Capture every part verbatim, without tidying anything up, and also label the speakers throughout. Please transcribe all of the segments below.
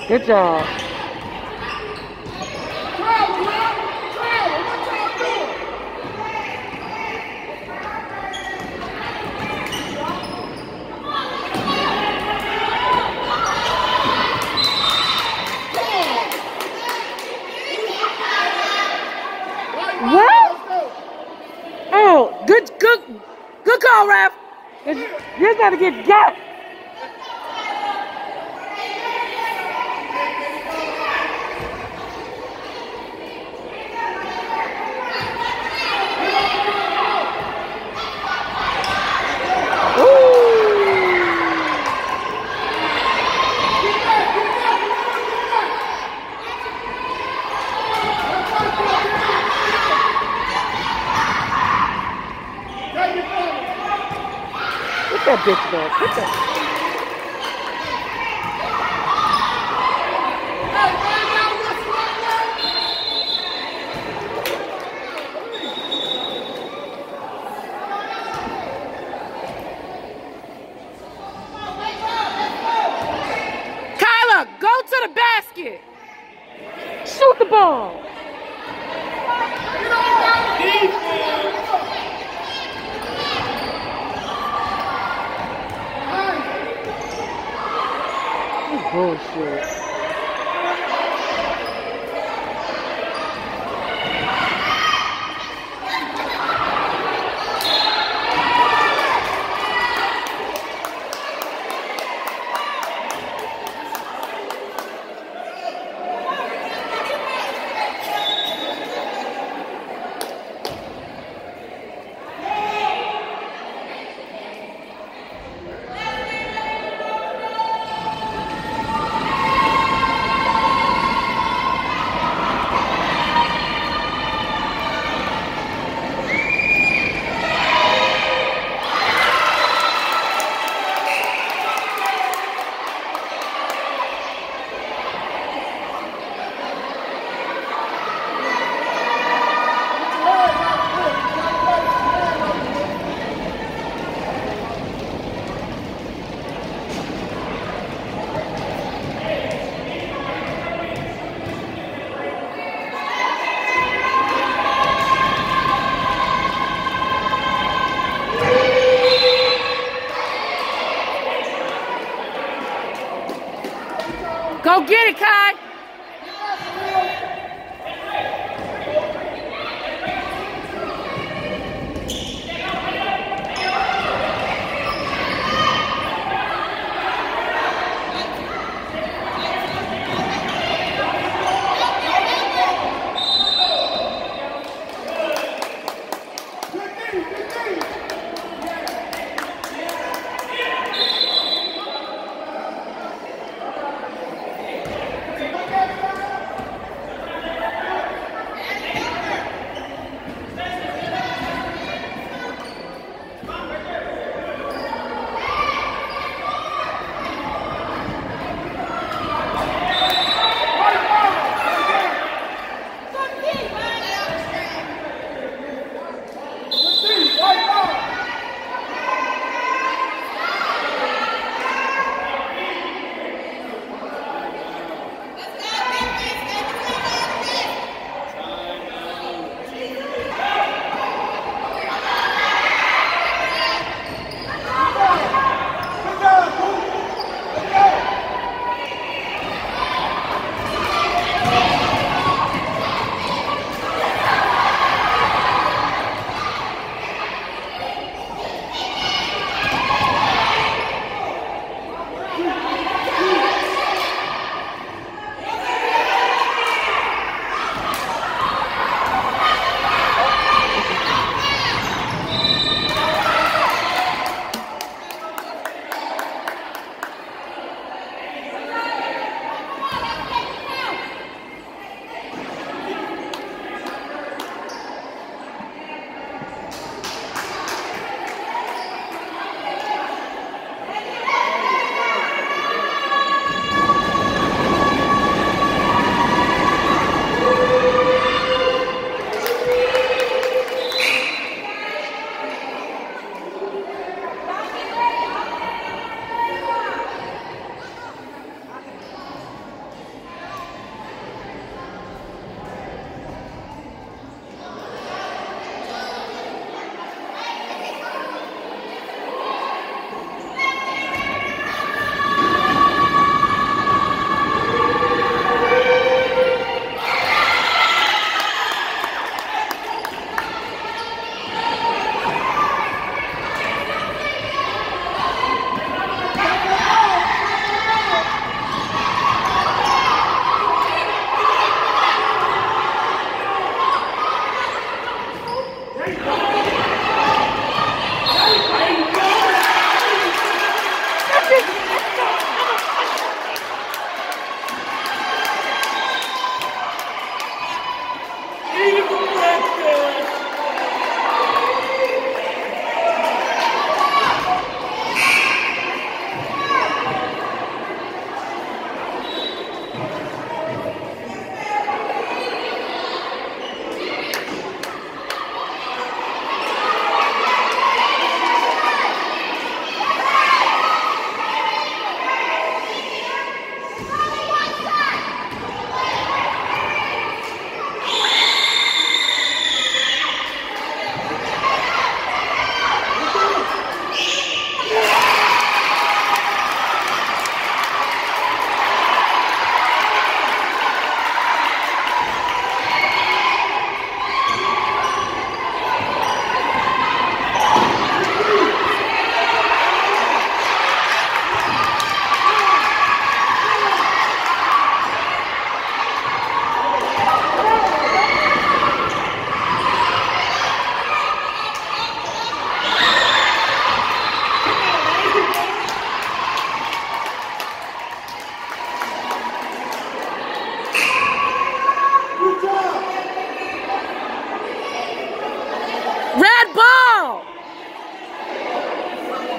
Speaker 1: Good job. What? Oh, good, good, good call, Raf. You gotta get got. Get that bitch back. Get that. Kyla, go to the basket. Shoot the ball. Bullshit. Go get it, Kai.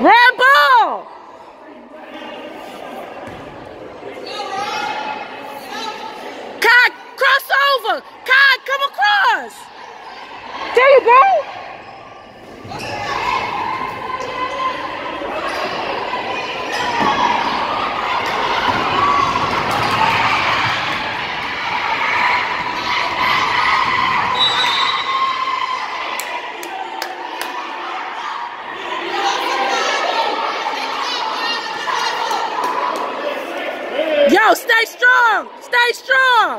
Speaker 1: Red ball. Kai, cross over. Kai, come across. There you go. Yo, stay strong. Stay strong.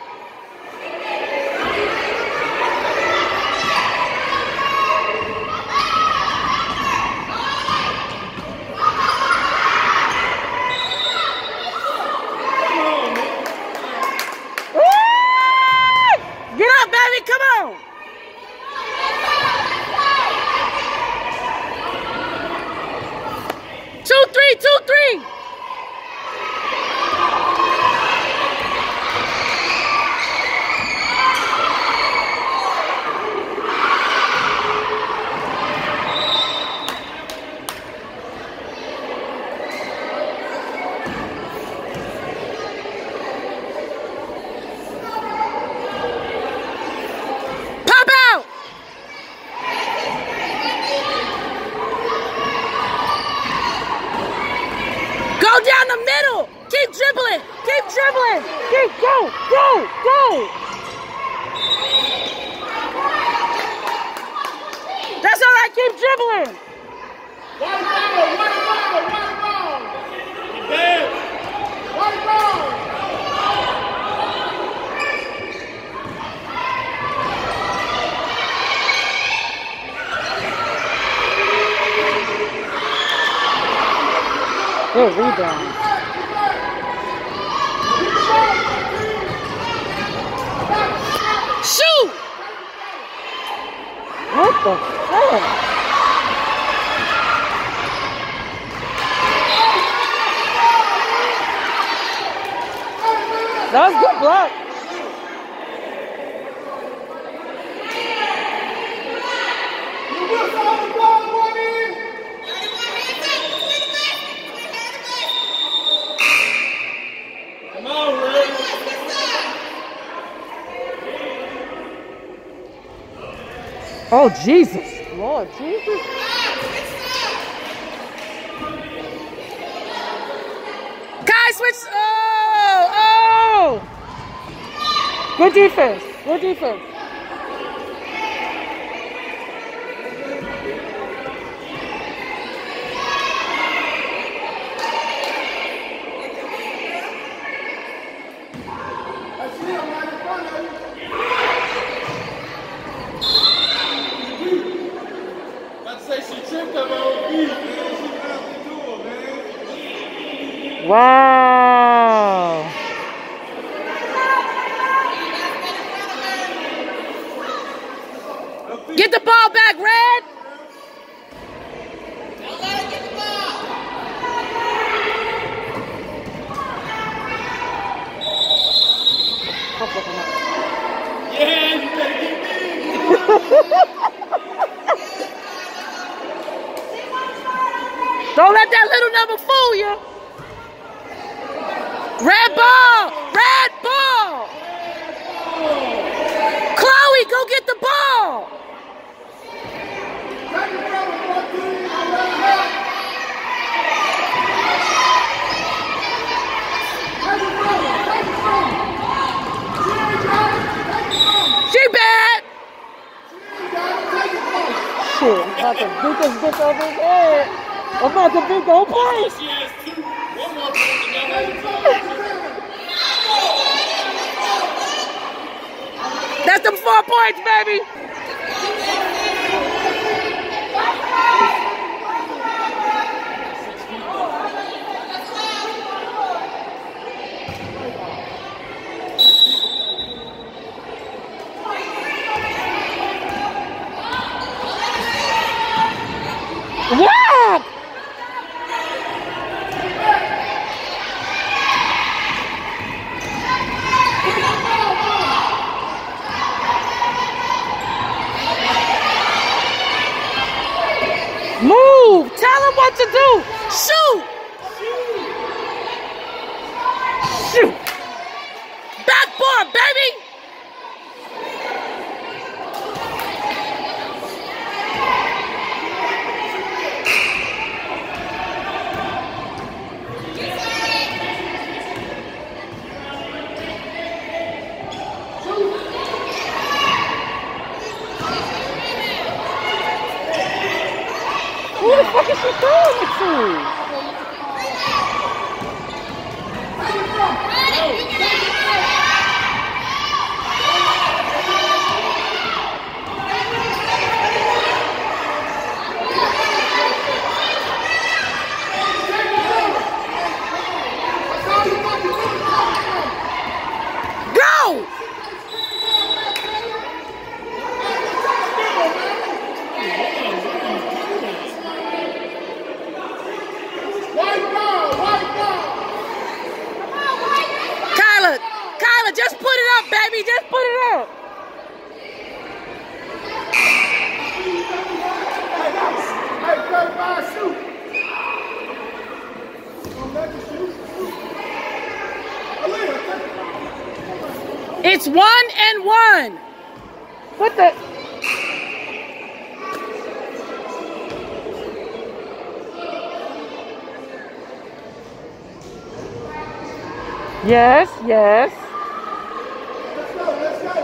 Speaker 1: Get up, baby. Come on. Two, three, two, three. Go down the middle. Keep dribbling. Keep dribbling. Keep go, go, go. That's all right. Keep dribbling.
Speaker 2: White ball, white ball, white ball. Get there. White ball.
Speaker 1: Good rebound. Shoot! What the fuck? That was a good block. Oh, Jesus. Lord Jesus. Guys, switch. Oh, oh. Good defense. Good defense. Wow. Get the ball back, Red.
Speaker 2: Don't let her get the ball. Yeah, you better get big.
Speaker 1: Don't let that little number fool you. Red ball! Red ball! Chloe, go get the ball! She bad! Shit, I'm about to beat this bitch over his head. I'm about to beat the whole place. That's them four points, baby. Yeah! Move! Move. Tell him what to do. Shoot. Shoot. Backboard, baby. Who the fuck is she throwing it to? Go! Kyla, Kyla, just put it up, baby. Just put it up.
Speaker 2: Hey, thirty-five, shoot.
Speaker 1: It's one and one. What the? Yes, yes.
Speaker 2: Let's go, let's go.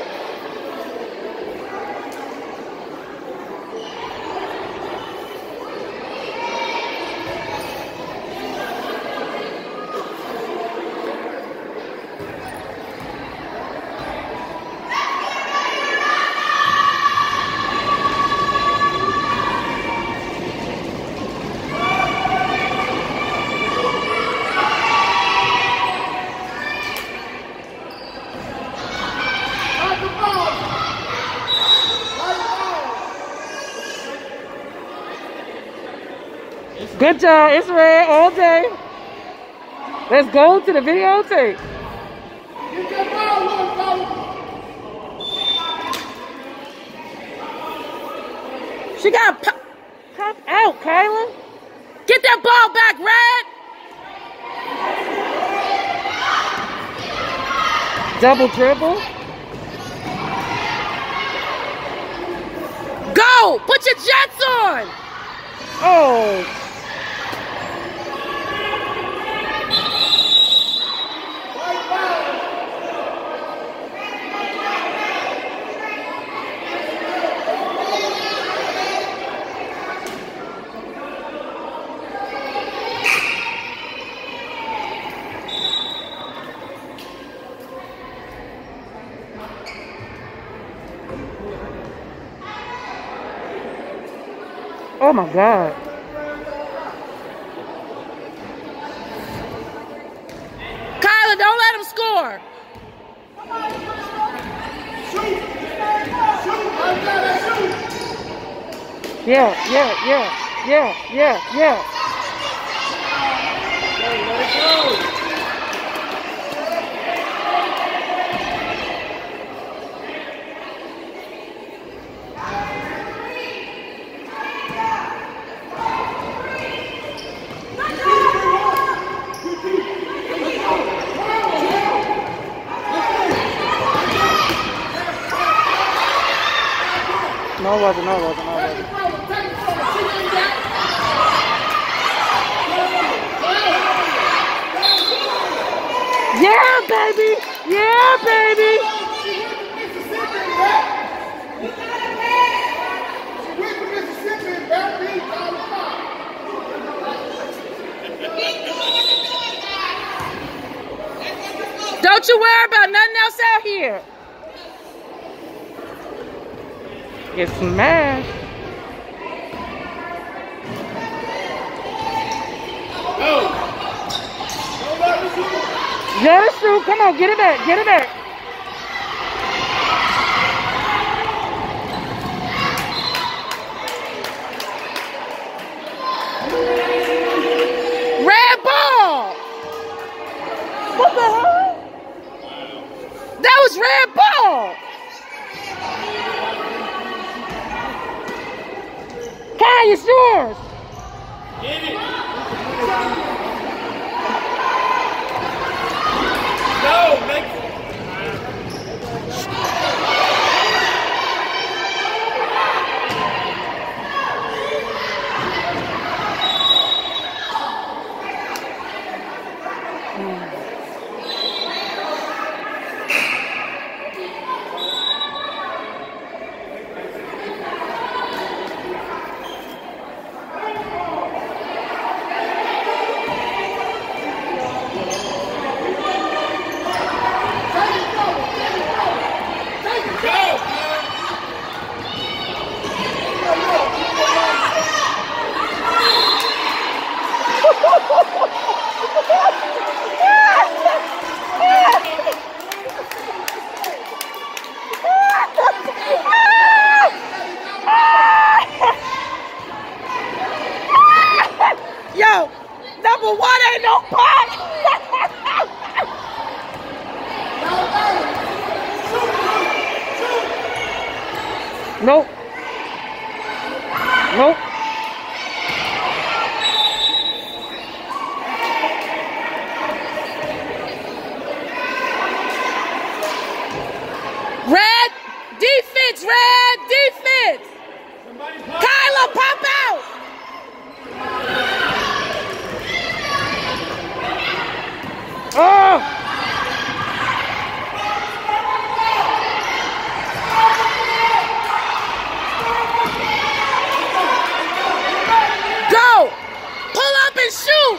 Speaker 1: Good job. It's red all day. Let's go to the videotape.
Speaker 2: Get that ball, little fella.
Speaker 1: She got pop, pop out, Kyla. Get that ball back, Red. Double dribble. Go! Put your jets on! Oh. Oh my God. Kyla, don't let him score.
Speaker 2: Shoot. Shoot. I gotta shoot.
Speaker 1: Yeah, yeah, yeah, yeah, yeah, yeah.
Speaker 2: Let it go.
Speaker 1: No, it wasn't, no, it wasn't, no, it wasn't. Yeah, baby! Yeah, baby! Don't you worry about nothing else out here. Get smashed. Let us through. Come on, get it back. Get it back. Red ball. What the hell? That was red ball. Kai, it's yours.
Speaker 2: Get it. Go, make it.
Speaker 1: Yo, number one ain't no pot. Nope. Nope. Red defense, red defense. Kyla, pop out. Oh. Go. Pull up and shoot.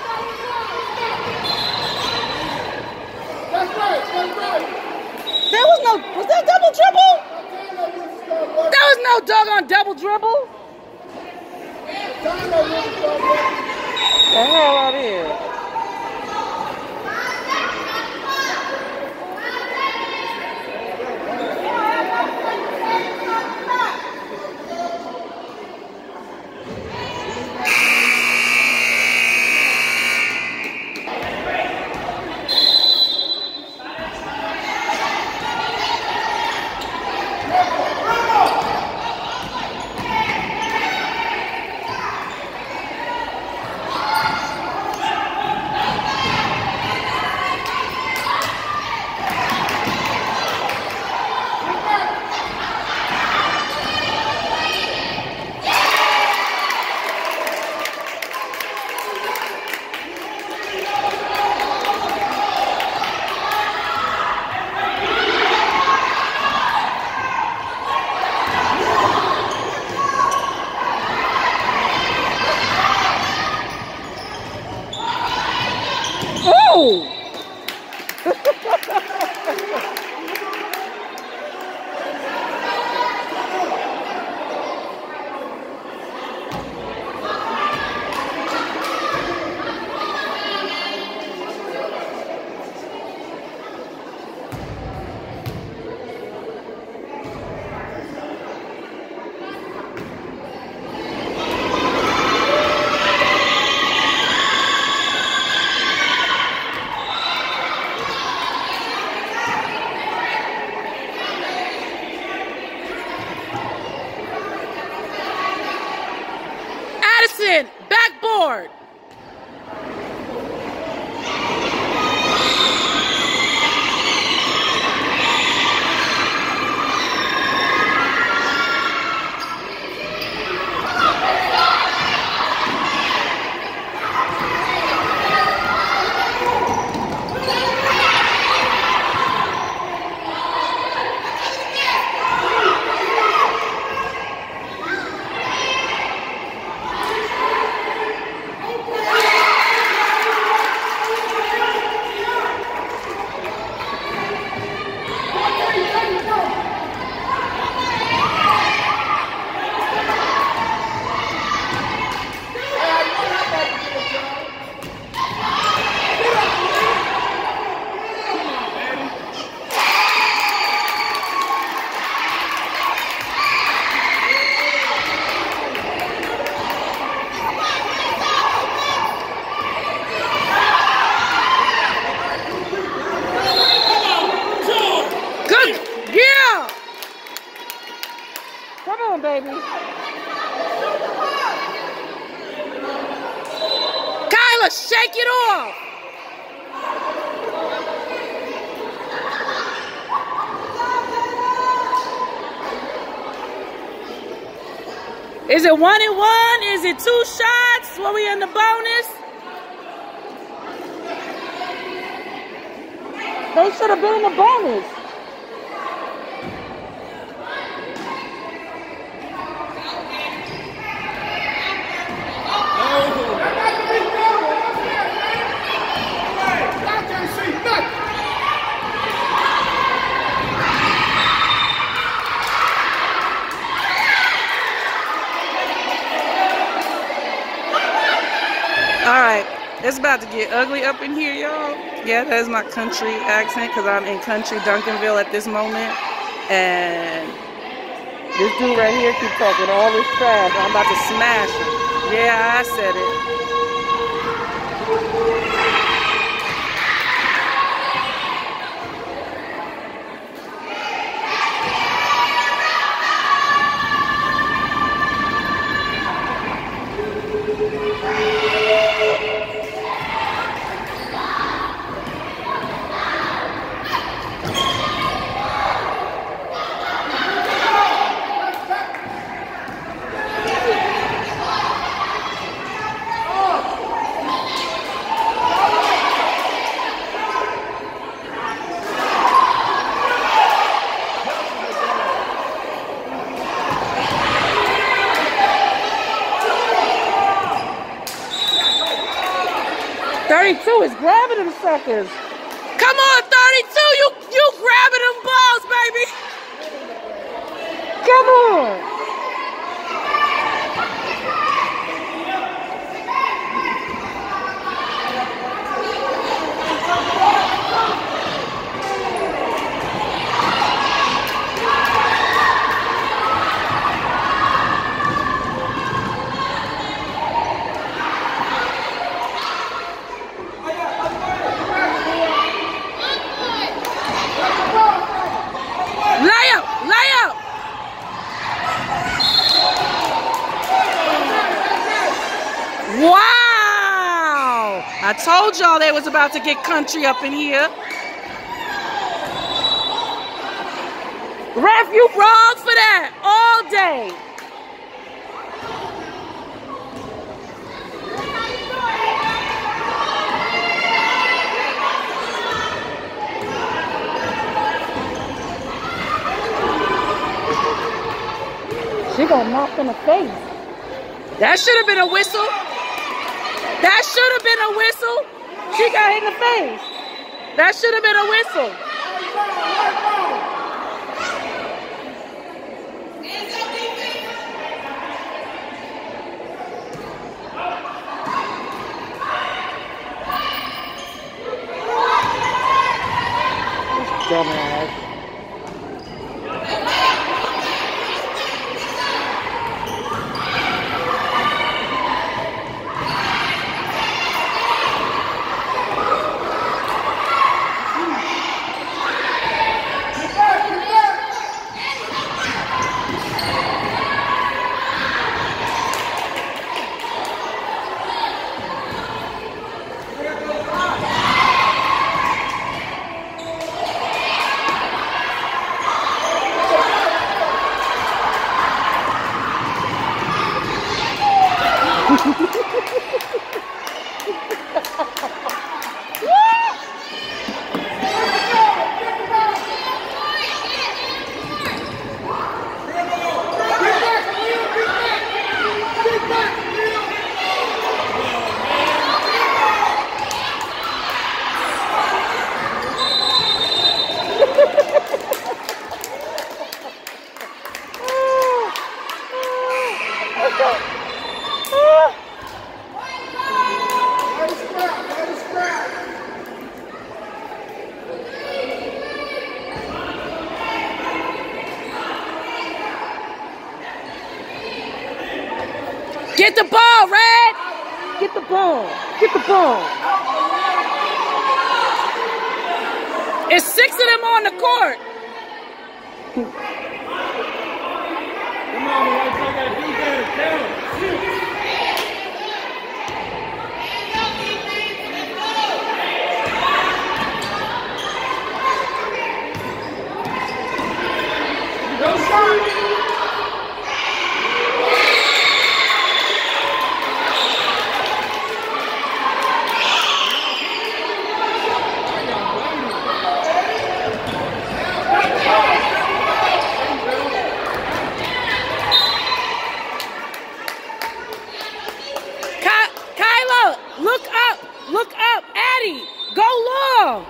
Speaker 2: That's right, that's right.
Speaker 1: There was no, was that double dribble? There was no doggone double dribble. The hell out of here. Oh! Addison, backboard. Kayla, shake it off. Is it one and one? Is it two shots? When we in the bonus? They should have been in the bonus. Alright, it's about to get ugly up in here, y'all. Yeah, that is my country accent because I'm in country Duncanville at this moment. And this dude right here keeps talking all this trash. I'm about to smash him. Yeah, I said it. thirty-two is grabbing them suckers. Come on, thirty-two, you you grabbing them balls, baby. Come on. Wow! I told y'all they was about to get country up in here. Ref, you wrong for that all day. She got knocked in the face. That should have been a whistle. That should have been a whistle. She got hit in the face. That should have been a whistle. Dumbass. Get the ball, Red! Get the ball. Get the ball. It's six of them on the court.
Speaker 2: Come on, man. I gotta do better. Count.
Speaker 1: Look up. Addie, go look.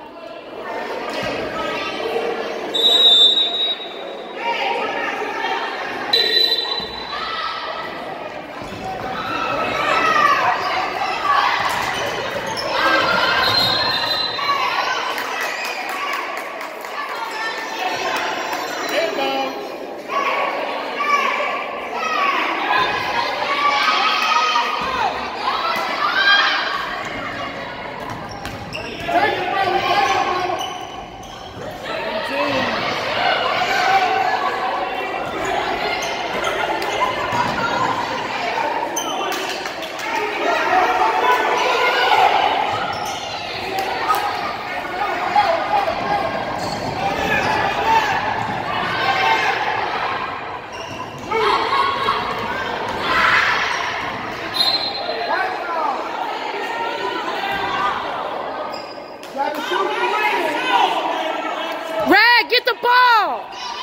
Speaker 1: Rag, get the ball!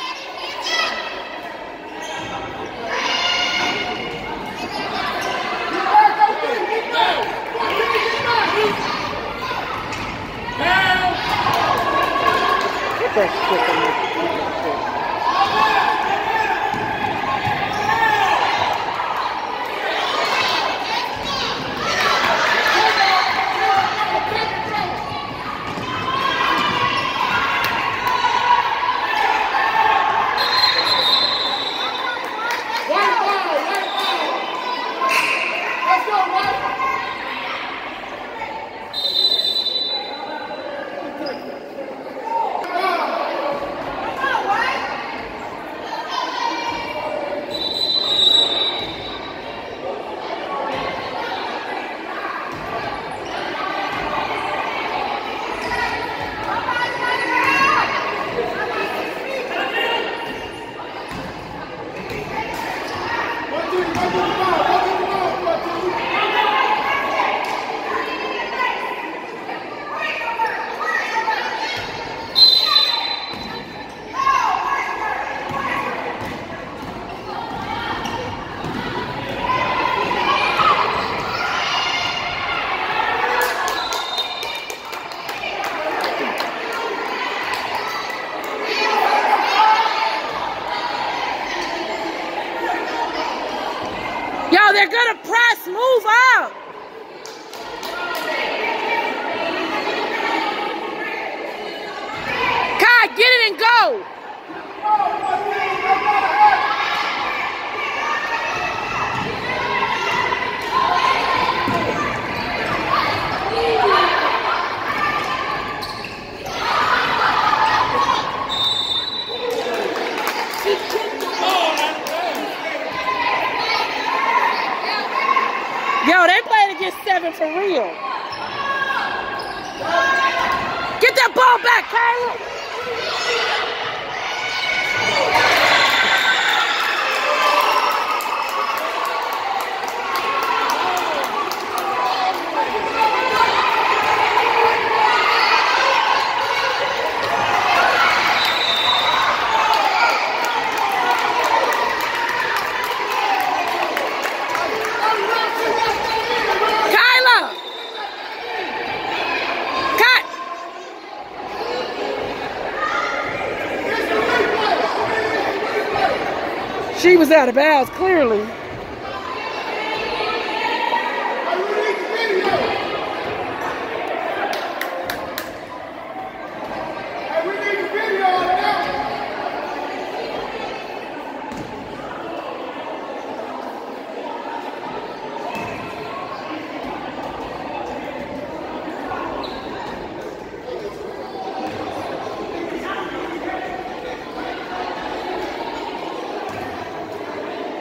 Speaker 1: Get that shit in there. Yo, they're gonna press, move up. Kai, get it and go. Yo, they playing against seven for real. Get that ball back, Kyla. She was out of bounds, clearly.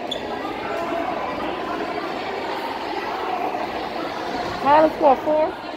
Speaker 1: Final score four.